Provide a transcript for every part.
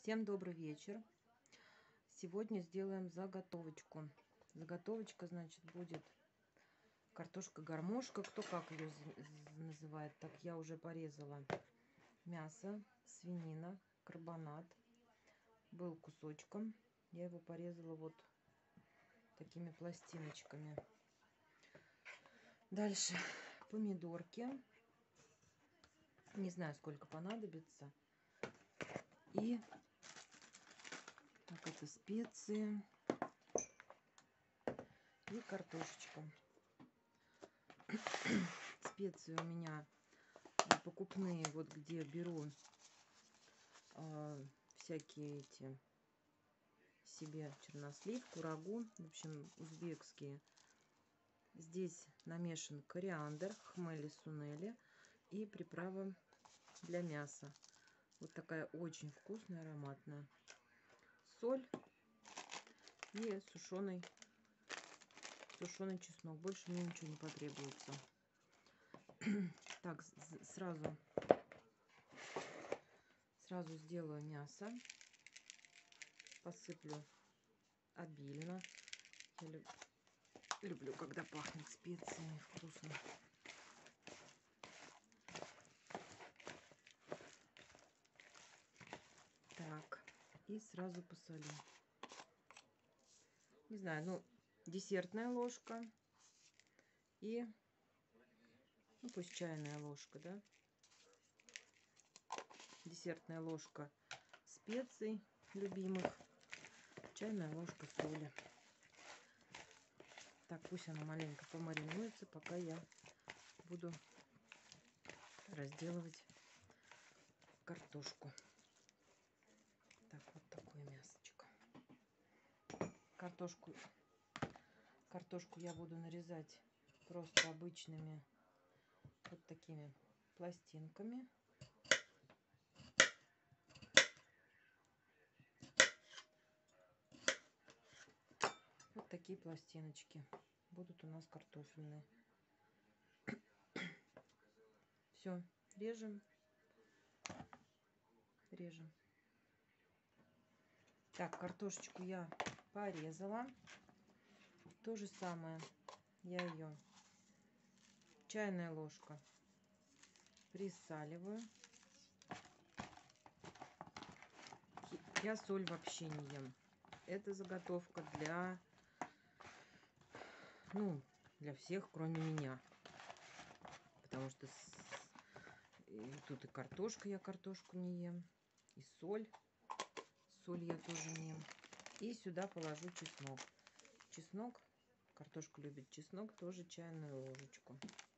Всем добрый вечер. Сегодня сделаем заготовочку. Заготовочка, значит, будет картошка-гармошка. Кто как ее называет. Так, я уже порезала мясо, свинина, карбонат. Был кусочком. Я его порезала вот такими пластиночками. Дальше помидорки. Не знаю, сколько понадобится. И так, это специи и картошечка. Специи у меня покупные, вот где беру всякие эти себе чернослив, курагу, в общем, узбекские. Здесь намешан кориандр, хмели сунели и приправа для мяса. Вот такая очень вкусная, ароматная. Соль и сушеный чеснок. Больше мне ничего не потребуется. Так, сразу сделаю мясо. Посыплю обильно. Я люблю, когда пахнет специями, вкусно. Так, и сразу посолю. Не знаю, ну, десертная ложка и, ну, пусть чайная ложка, да. Десертная ложка специй любимых, чайная ложка соли. Так, пусть она маленько помаринуется, пока я буду разделывать картошку. Так, вот такое мясочко. Картошку я буду нарезать просто обычными вот такими пластинками. Вот такие пластиночки будут у нас картофельные. Все, режем. Так, картошечку я порезала. То же самое. Я ее чайная ложка присаливаю. Я соль вообще не ем. Это заготовка для всех, кроме меня. Потому что тут и картошка, я картошку не ем. И соль. Соль я тоже не ем. И сюда положу чеснок. Чеснок. Картошка любит чеснок. Тоже чайную ложечку.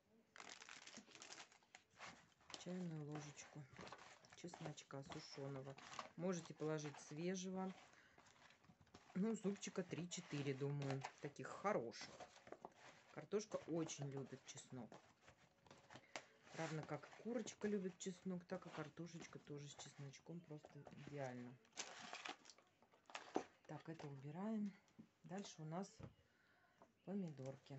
Чайную ложечку чесночка сушеного. Можете положить свежего. Ну, зубчика 3-4, думаю. Таких хороших. Картошка очень любит чеснок. Равно как курочка любит чеснок, так и картошечка тоже с чесночком. Просто идеально. Так, это убираем. Дальше у нас помидорки.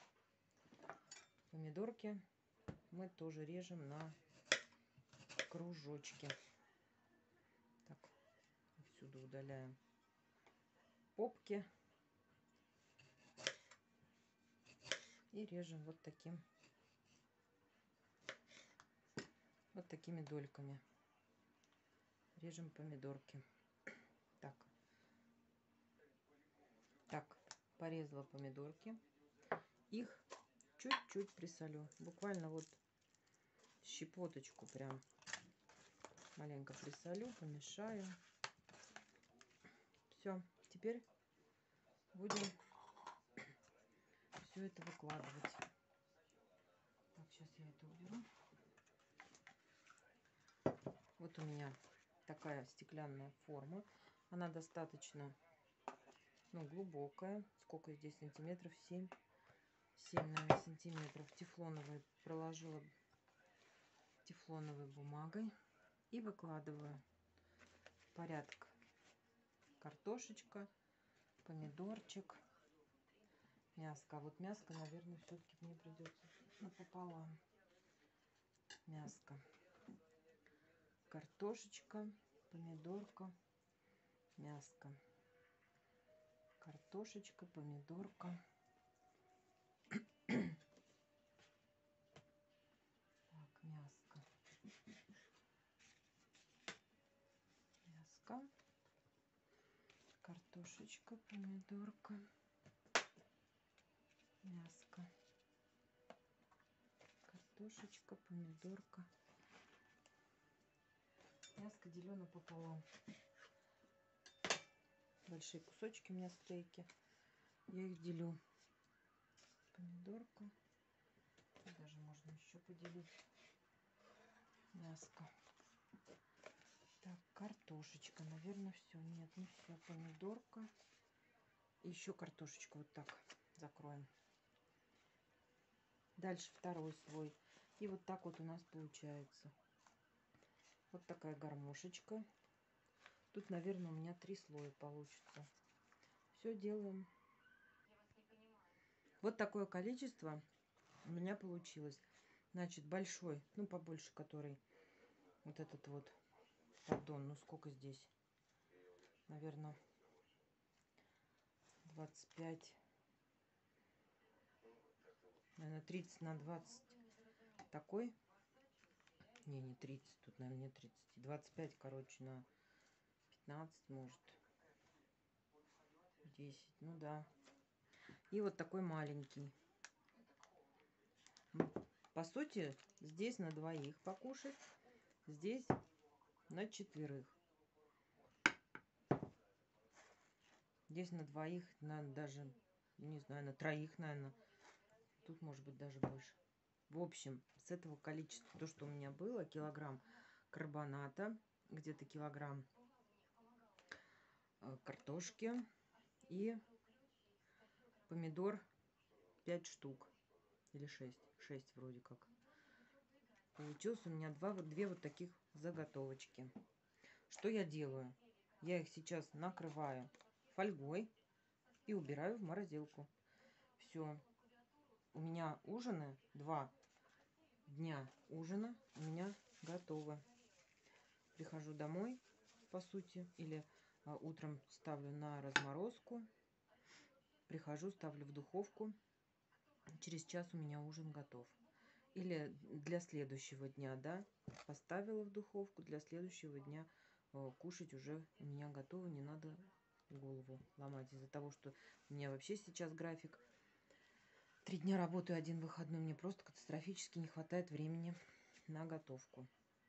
Помидорки мы тоже режем на кружочки. Так, отсюда удаляем попки. И режем вот такими дольками. Режем помидорки. Так, порезала помидорки. Их чуть-чуть присолю. Буквально вот щепоточку прям. Маленько присолю, помешаю. Все, теперь будем все это выкладывать. Так, сейчас я это уберу. Вот у меня такая стеклянная форма. Она достаточно, глубокая. Сколько здесь сантиметров? 7, наверное, сантиметров. Тефлоновой проложила тефлоновой бумагой и выкладываю порядок. Картошечка, помидорчик, мяско. А вот мяско, наверное, все-таки мне придется напополам. Мяско, картошечка, помидорка мяско. Картошечка, помидорка. Так, мяско. Мяско. Картошечка, помидорка. Мяско. Картошечка, помидорка. Мяско делено пополам. Большие кусочки у меня стейки. Я их делю. Помидорка. Даже можно еще поделить. Мяско. Так, картошечка. Наверное, все. Нет, не все. Помидорка. И еще картошечку вот так закроем. Дальше второй слой. И вот так вот у нас получается. Вот такая гармошечка. Тут, наверное, у меня 3 слоя получится. Все делаем. Вот такое количество у меня получилось. Значит, большой, ну побольше, который вот этот вот поддон. Ну сколько здесь? Наверное, 25. Наверное, 30 на 20. Такой. Не 30. Тут, наверное, не 30. 25, короче, на 15, может. 10. Ну да. И вот такой маленький. По сути, здесь на двоих покушать. Здесь на 4. Здесь на двоих, на даже, не знаю, на 3, наверное. Тут может быть даже больше. В общем, с этого количества, то, что у меня было, килограмм карбоната, где-то килограмм картошки и помидор 5 штук. Или 6. 6 вроде как. Получилось у меня 2 вот таких заготовочки. Что я делаю? Я их сейчас накрываю фольгой и убираю в морозилку. Все. У меня ужины, 2 дня ужина у меня готовы. Прихожу домой, по сути, или утром ставлю на разморозку. Прихожу, ставлю в духовку. Через час у меня ужин готов. Или для следующего дня, да, поставила в духовку, для следующего дня кушать уже у меня готово, не надо голову ломать. Из-за того, что у меня вообще сейчас график 3 дня работаю, 1 выходной, мне просто катастрофически не хватает времени на готовку.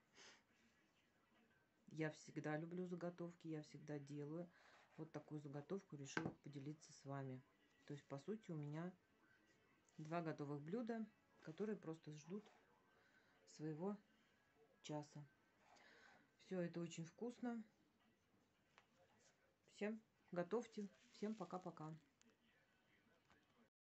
Я всегда люблю заготовки, я всегда делаю. Вот такую заготовку решила поделиться с вами. То есть, по сути, у меня 2 готовых блюда, которые просто ждут своего часа. Все это очень вкусно. Всем готовьте. Всем пока-пока.